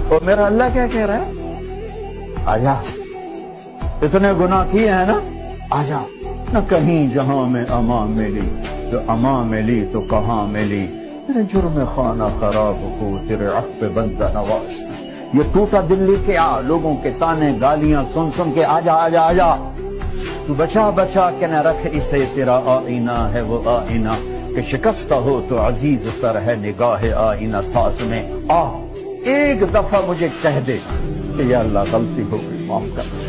और मेरा अल्लाह क्या कह रहा है? आजा, इतने गुनाह किए हैं ना, आजा। न कहीं जहां में अमा मिली, तो अमा मिली तो कहां मिली। तेरे जुर्म खाना खराब हो, तेरे अफ़्फ़े बंदा नवाज। ये टूटा दिल लेके आ, लोगों के ताने गालियां सुन सुन के आजा आजा आजा। तू बचा बचा के न रख इसे, तेरा आईना है वो आईना कि शिकस्ता हो तो अजीज तर है निगाह आईना साज में। आ एक दफा मुझे कह दे कि या अल्लाह गलती हो गई, माफ कर।